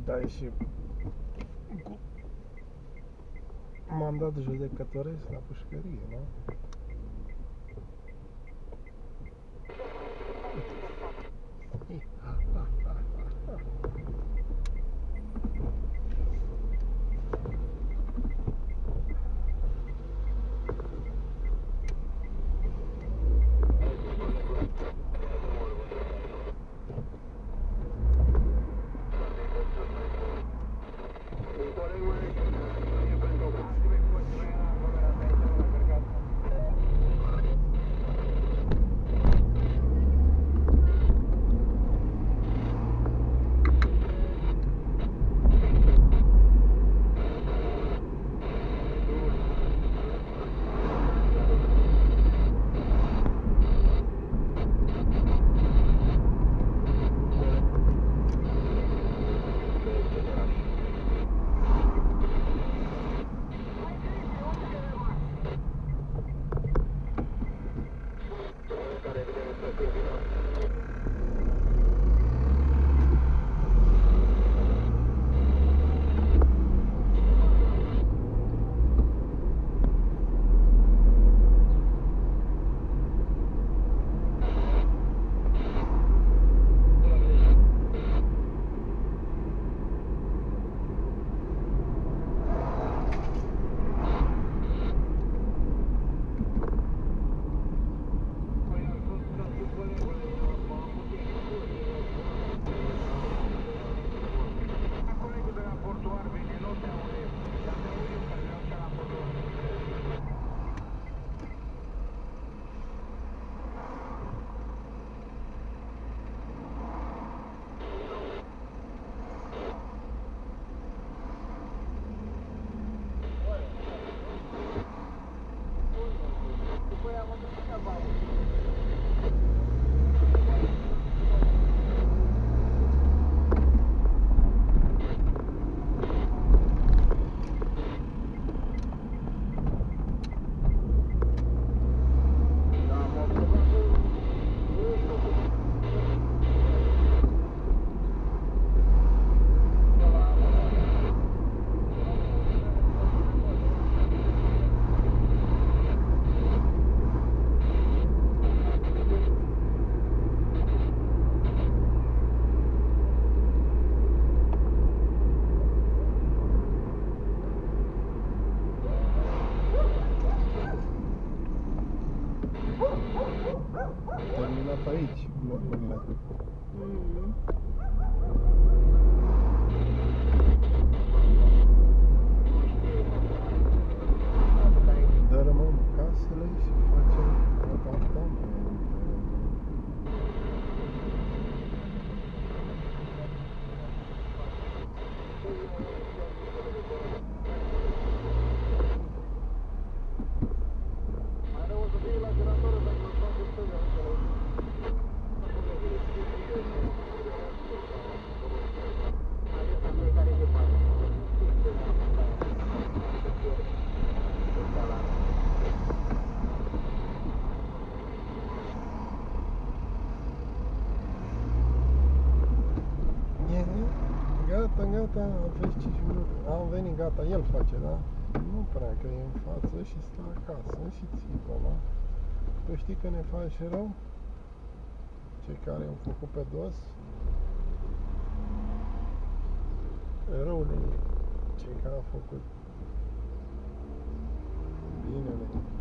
Ai și cu mandat judecătoresc la pușcărie, nu? Terminat aici, locurile. Dărâmăm casele și facem apartamente. Gata, am fost 5 minute. Am venit, gata, el face, da? Nu prea, că e în față și stă acasă și țipă, da? Tu știi că ne face rău? Cei care au făcut pe dos? Rău ne e. Cei care au făcut binele.